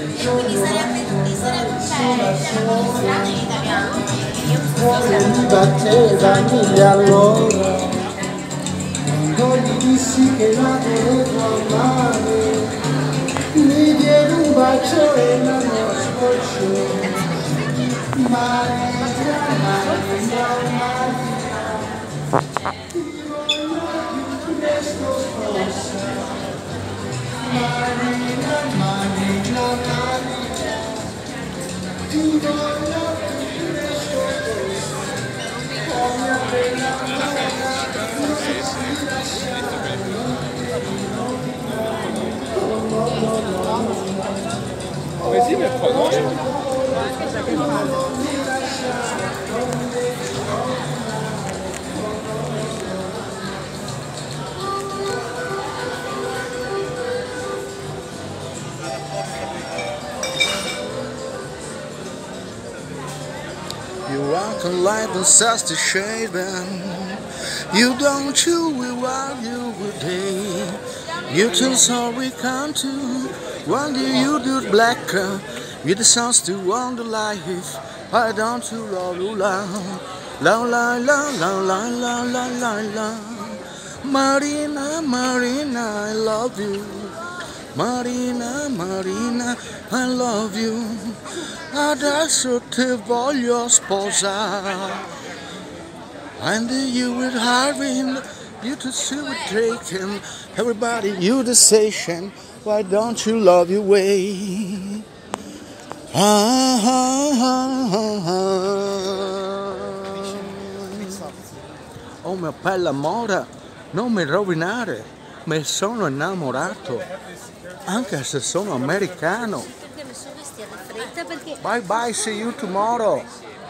Quindi sarebbe strano in italiano. Io Cuore mi batteva mille all'ora, non gli dissi che la volevo amare, mi diede un bacio e la mia scocciò. Marina, Marina, Marina, ti voglio più presto sposa. Marina, Marina, Marina, ti voglio più presto sposa. Come appena amata, non si lasciare. Così per favore. You walk on life and starts to shade and you don't chew it while you were day. You tell sorry can't do. One day you do black you the sounds to wonder life. Why don't you la la la la la la la la la la la. Marina, Marina, I love you. Marina, Marina, I love you. Adesso ti voglio sposare. And you with hiring, you to see with taking. Everybody, you the station. Why don't you love your way? Ah, ah, ah, ah. Oh mio bel amore, non mi rovinare, mi sono innamorato, anche se sono americano. perché mi sono vestita di fretta perché Bye bye, see you tomorrow.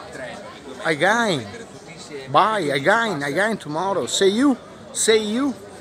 Again. Bye, again tomorrow. See you.